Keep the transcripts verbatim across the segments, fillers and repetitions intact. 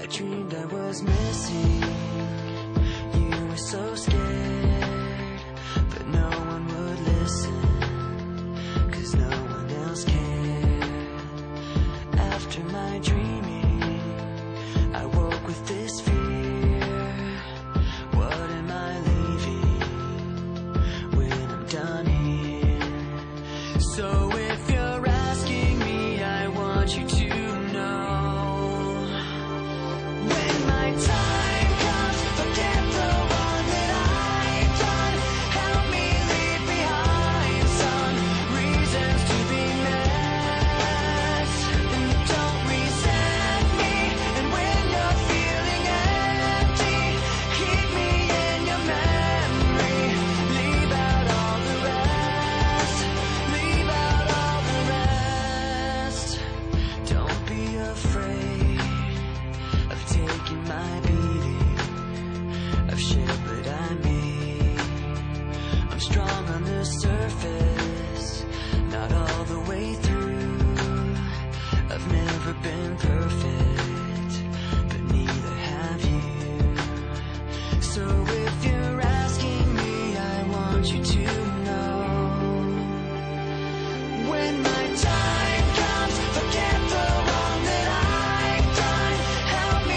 I dreamed I was missing. You were so scared, but no one would listen, 'cause no one else cared. After my dreaming, I woke with this fear. What am I leaving when I'm done here? So if you're asking me, I want you to my beating of shit, but I mean I'm strong on the surface, not all the way through. I've never been perfect, but neither have you. So if you're asking me, I want you to know, when my time comes, forget the wrong that I've done. Help me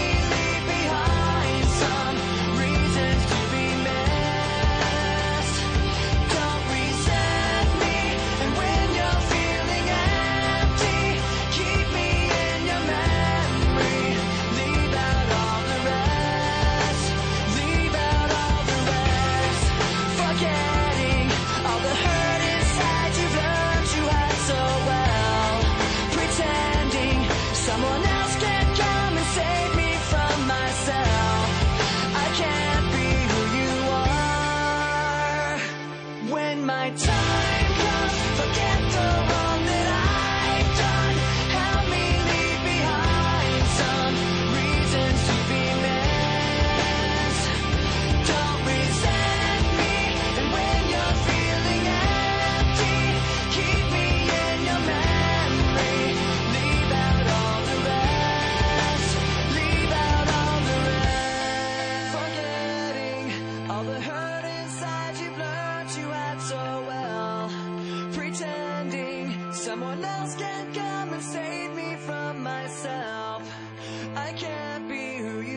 someone else can come and save me from myself. I can't be who you are. When my time comes, forget the wrong that I've done. Help me leave behind some reasons to be missed. Don't resent me, and when you're feeling empty, keep me in your memory. Leave out all the rest, leave out all the rest. Forgetting all the hurt inside you've learned you had so well. Pretending someone else can come and save me from myself. I can't be who you